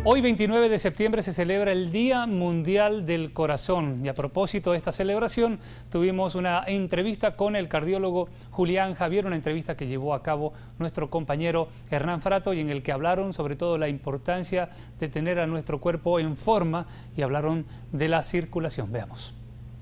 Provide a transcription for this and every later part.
Hoy, 29 de septiembre, se celebra el Día Mundial del Corazón. Y a propósito de esta celebración, tuvimos una entrevista con el cardiólogo Julián Javier, una entrevista que llevó a cabo nuestro compañero Hernán Frato, y en el que hablaron sobre todo la importancia de tener a nuestro cuerpo en forma, y hablaron de la circulación. Veamos.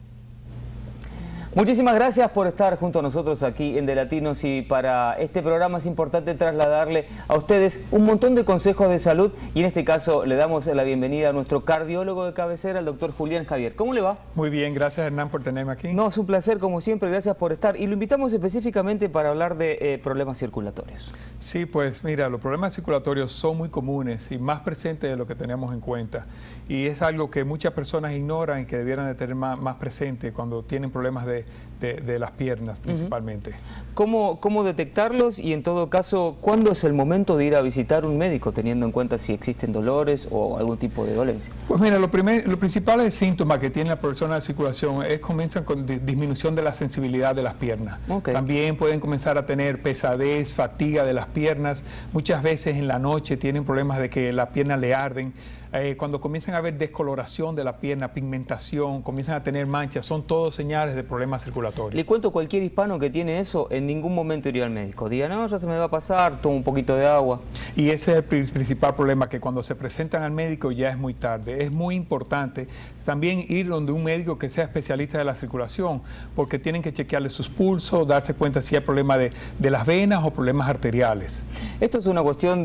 Muchísimas gracias por estar junto a nosotros aquí en De Latinos, y para este programa es importante trasladarle a ustedes un montón de consejos de salud, y en este caso le damos la bienvenida a nuestro cardiólogo de cabecera, el doctor Julián Javier. ¿Cómo le va? Muy bien, gracias Hernán por tenerme aquí. No, es un placer como siempre, gracias por estar, y lo invitamos específicamente para hablar de problemas circulatorios. Sí, pues mira, los problemas circulatorios son muy comunes y más presentes de lo que tenemos en cuenta, y es algo que muchas personas ignoran y que debieran de tener más presente cuando tienen problemas de las piernas principalmente. ¿Cómo detectarlos? Y en todo caso, ¿cuándo es el momento de ir a visitar un médico, teniendo en cuenta si existen dolores o algún tipo de dolencia? Pues mira, los principales síntomas que tiene la persona de circulación comienzan con disminución de la sensibilidad de las piernas. Okay. También pueden comenzar a tener pesadez, fatiga de las piernas. Muchas veces en la noche tienen problemas de que las piernas le arden. Cuando comienzan a haber descoloración de la pierna, pigmentación, comienzan a tener manchas, son todos señales de problemas circulatorios. Le cuento, cualquier hispano que tiene eso, en ningún momento iría al médico. Diga, no, ya se me va a pasar, tomo un poquito de agua. Y ese es el principal problema, que cuando se presentan al médico ya es muy tarde. Es muy importante también ir donde un médico que sea especialista de la circulación, porque tienen que chequearle sus pulsos, darse cuenta si hay problema de las venas o problemas arteriales. ¿Esto es una cuestión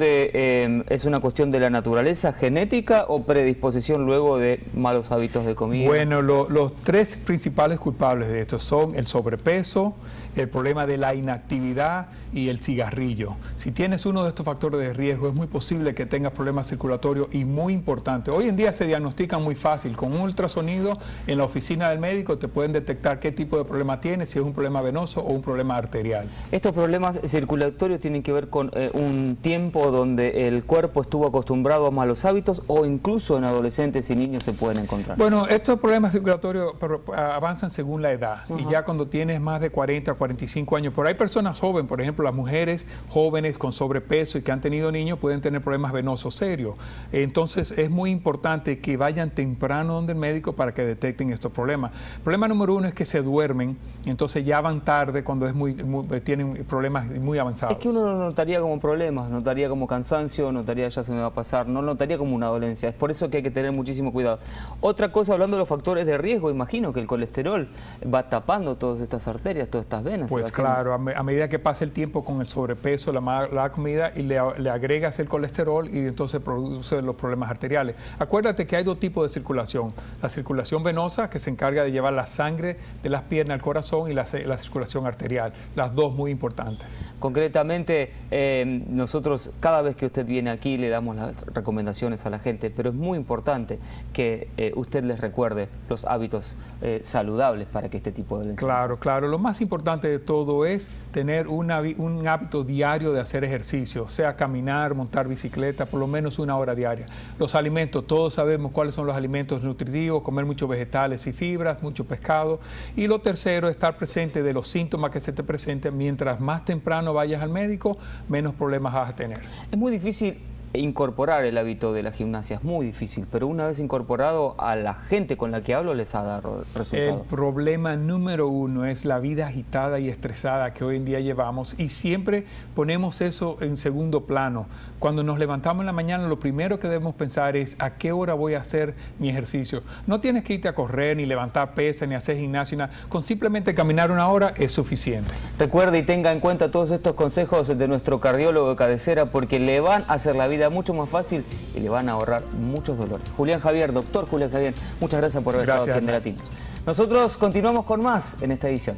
de la naturaleza genética o predisposición luego de malos hábitos de comida? Bueno, los tres principales culpables de esto son el sobrepeso, el problema de la inactividad y el cigarrillo. Si tienes uno de estos factores de riesgo, es muy posible que tengas problemas circulatorios, y muy importante. Hoy en día se diagnostican muy fácil. Con un ultrasonido en la oficina del médico te pueden detectar qué tipo de problema tienes, si es un problema venoso o un problema arterial. ¿Estos problemas circulatorios tienen que ver con un tiempo donde el cuerpo estuvo acostumbrado a malos hábitos, o incluso en adolescentes y niños se pueden encontrar? Bueno, estos problemas circulatorios avanzan según la edad. Y ya cuando tienes más de 40, 45 años, pero hay personas jóvenes, por ejemplo, las mujeres jóvenes con sobrepeso y que han tenido niños pueden tener problemas venosos serios. Entonces es muy importante que vayan temprano donde el médico para que detecten estos problemas. El problema número uno es que se duermen, entonces ya van tarde cuando tienen problemas muy avanzados. Es que uno no notaría como problemas, notaría como cansancio, notaría ya se me va a pasar, no notaría como una dolencia. Es por eso que hay que tener muchísimo cuidado. Otra cosa, hablando de los factores de riesgo, imagino que el colesterol va tapando todas estas arterias, todas estas venas. Pues claro, a medida que pasa el tiempo con el sobrepeso, la comida, y le agregas el colesterol, y entonces produce los problemas arteriales. Acuérdate que hay dos tipos de circulación: la circulación venosa, que se encarga de llevar la sangre de las piernas al corazón, y la circulación arterial, las dos muy importantes. Concretamente, nosotros cada vez que usted viene aquí le damos las recomendaciones a la gente, pero es muy importante que usted les recuerde los hábitos saludables para que este tipo de... Claro, lo más importante de todo es tener un hábito diario de hacer ejercicio, sea caminar, montar bicicleta, por lo menos 1 hora diaria. Los alimentos, todos sabemos cuáles son los alimentos nutritivos: comer muchos vegetales y fibras, mucho pescado. Y lo tercero, estar presente de los síntomas que se te presenten. Mientras más temprano vayas al médico, menos problemas vas a tener. Es muy difícil incorporar el hábito de la gimnasia, es muy difícil, pero una vez incorporado, a la gente con la que hablo les ha dado resultados. El problema número uno es la vida agitada y estresada que hoy en día llevamos, y siempre ponemos eso en segundo plano. Cuando nos levantamos en la mañana, lo primero que debemos pensar es: ¿a qué hora voy a hacer mi ejercicio? No tienes que irte a correr, ni levantar pesas, ni hacer gimnasio, nada. Con simplemente caminar 1 hora es suficiente. Recuerde y tenga en cuenta todos estos consejos de nuestro cardiólogo de cabecera, porque le van a hacer la vida mucho más fácil y le van a ahorrar muchos dolores. Julián Javier, doctor Julián Javier, muchas gracias por haber estado aquí en De Latinos. Nosotros continuamos con más en esta edición.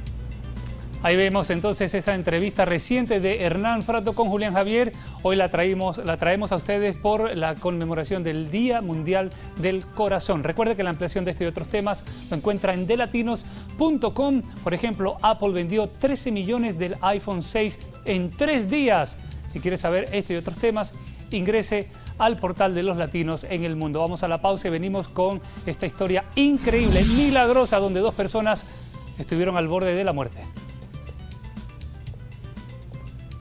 Ahí vemos entonces esa entrevista reciente de Hernán Frato con Julián Javier. Hoy la traemos a ustedes por la conmemoración del Día Mundial del Corazón. Recuerde que la ampliación de este y otros temas lo encuentra en delatinos.com. Por ejemplo, Apple vendió 13 millones del iPhone 6 en 3 días. Si quiere saber este y otros temas, ingrese al portal de los latinos en el mundo. Vamos a la pausa y venimos con esta historia increíble, milagrosa, donde 2 personas estuvieron al borde de la muerte.